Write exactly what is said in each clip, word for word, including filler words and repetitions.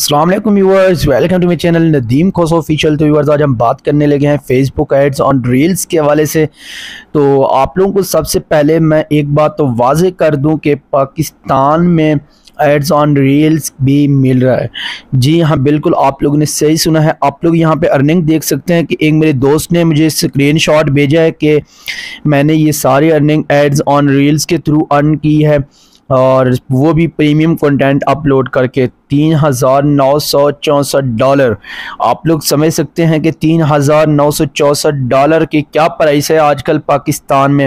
अस्सलाम वालेकुम viewers, welcome to my channel Nadeem Khos official. तो व्यूअर्स, आज हम बात करने लगे हैं फेसबुक एड्स ऑन रील्स के हवाले से। तो आप लोगों को सबसे पहले मैं एक बात तो वाज़े कर दूं कि पाकिस्तान में एड्स ऑन रील्स भी मिल रहा है। जी हाँ, बिल्कुल आप लोगों ने सही सुना है। आप लोग यहाँ पे अर्निंग देख सकते हैं कि एक मेरे दोस्त ने मुझे स्क्रीनशॉट भेजा है कि मैंने ये सारी अर्निंग एड्स ऑन रील्स के थ्रू अर्न की है, और वो भी प्रीमियम कंटेंट अपलोड करके तीन हज़ार नौ सौ चौंसठ डॉलर। आप लोग समझ सकते हैं कि तीन हज़ार नौ सौ चौंसठ डॉलर की क्या प्राइस है आजकल पाकिस्तान में।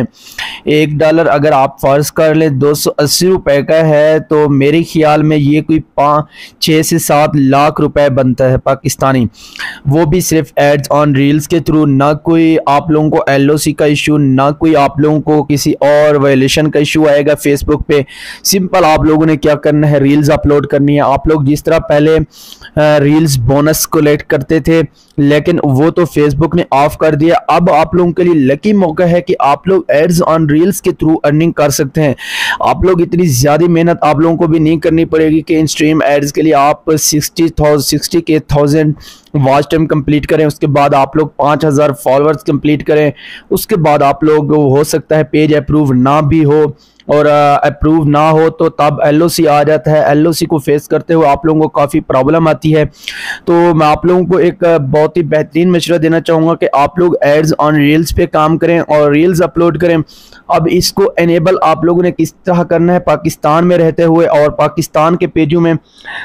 एक डॉलर अगर आप फ़र्ज़ कर लें दो सौ अस्सी रुपये का है, तो मेरे ख्याल में ये कोई पाँच छः से सात लाख रुपए बनता है पाकिस्तानी, वो भी सिर्फ एड्स ऑन रील्स के थ्रू। ना कोई आप लोगों को एल ओ सी का इशू, ना कोई आप लोगों को किसी और वायलेशन का इशू आएगा फेसबुक पे। सिंपल आप लोगों ने क्या करना है, रील्स अपलोड करनी है। आप लोग जिस तरह पहले रील्स बोनस कलेक्ट करते थे, लेकिन वो तो फेसबुक ने ऑफ कर दिया। अब आप लोगों के लिए लकी मौका है कि आप लोग एड्स ऑन रील्स के थ्रू अर्निंग कर सकते हैं। आप लोग इतनी ज़्यादा मेहनत आप लोगों को भी नहीं करनी पड़ेगी कि इन स्ट्रीम एड्स के लिए आप सिक्सटी थाउजेंड सिक्सटी के थाउजेंड वॉच टाइम कंप्लीट करें, उसके बाद आप लोग पाँच हज़ार फॉलोअर्स कंप्लीट करें, उसके बाद आप लोग हो सकता है पेज अप्रूव ना भी हो, और अप्रूव uh, ना हो तो तब एल ओ सी आ जाता है। एल ओ सी को फेस करते हुए आप लोगों को काफ़ी प्रॉब्लम आती है। तो मैं आप लोगों को एक बहुत ही बेहतरीन मशवरा देना चाहूँगा कि आप लोग एड्स ऑन रील्स पे काम करें और रील्स अपलोड करें। अब इसको एनेबल आप लोगों ने किस तरह करना है पाकिस्तान में रहते हुए और पाकिस्तान के पेजों में,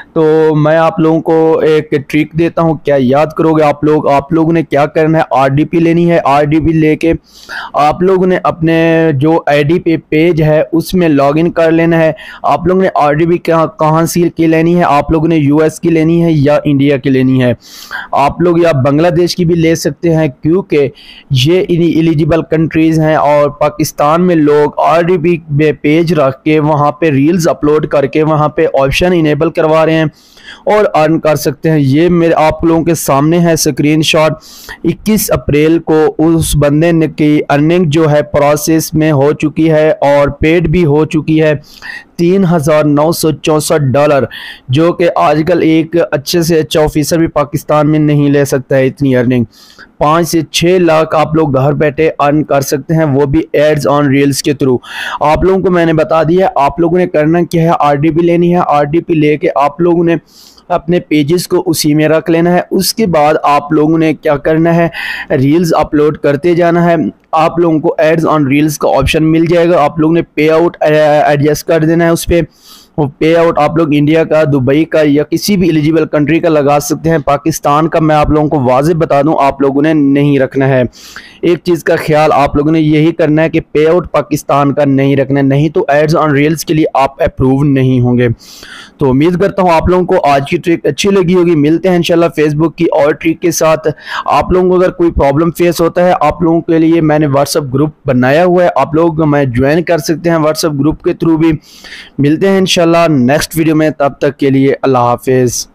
तो मैं आप लोगों को एक ट्रिक देता हूँ। क्या याद करोगे आप लोग? आप लोगों ने क्या करना है, आर डी पी लेनी है। आर डी पी लेके आप लोगों ने अपने जो आई डी पे पेज है उसमें लॉगिन कर लेना है। आप लोगों ने आर डी पी कहाँ से की लेनी है, आप लोगों ने यू एस की लेनी है या इंडिया की लेनी है। आप लोग या बांग्लादेश की भी ले सकते हैं, क्योंकि ये एलिजिबल कंट्रीज़ हैं और पाकिस्तान में लोग आर डी पी में पेज रख के वहाँ पे रील्स अपलोड करके वहाँ पे ऑप्शन इनेबल करवा रहे हैं और अर्न कर सकते हैं। ये मेरे आप लोगों के सामने है स्क्रीनशॉट। इक्कीस अप्रैल को उस बंदे ने की अर्निंग जो है प्रोसेस में हो चुकी है और पेड भी हो चुकी है तीन हज़ार नौ सौ चौंसठ डॉलर, जो कि आजकल एक अच्छे से अच्छा ऑफिसर भी पाकिस्तान में नहीं ले सकता है इतनी अर्निंग। पाँच से छः लाख आप लोग घर बैठे अर्न कर सकते हैं, वो भी एड्स ऑन रील्स के थ्रू। आप लोगों को मैंने बता दिया, आप लोगों ने करना क्या है, आर डी पी लेनी है। आर डी पी लेके आप लोगों ने अपने पेजेस को उसी में रख लेना है। उसके बाद आप लोगों ने क्या करना है, रील्स अपलोड करते जाना है। आप लोगों को एड्स ऑन रील्स का ऑप्शन मिल जाएगा। आप लोगों ने पे आउट एडजस्ट कर देना है उस पर। वो पे आउट आप लोग इंडिया का, दुबई का या किसी भी एलिजिबल कंट्री का लगा सकते हैं। पाकिस्तान का मैं आप लोगों को वाज़ेह बता दूं, आप लोगों ने नहीं रखना है। एक चीज़ का ख्याल आप लोगों ने यही करना है कि पे आउट पाकिस्तान का नहीं रखना है, नहीं तो एड्स ऑन रील्स के लिए आप अप्रूव नहीं होंगे। तो उम्मीद करता हूँ आप लोगों को आज की ट्रिक अच्छी लगी होगी। मिलते हैं इंशाल्लाह फेसबुक की और ट्रिक के साथ। आप लोगों को अगर कोई प्रॉब्लम फेस होता है, आप लोगों के लिए मैंने व्हाट्सएप ग्रुप बनाया हुआ है, आप लोग मैं ज्वाइन कर सकते हैं व्हाट्सएप ग्रुप के थ्रू भी। मिलते हैं इंशाल्लाह नेक्स्ट वीडियो में, तब तक के लिए अल्लाह हाफिज़।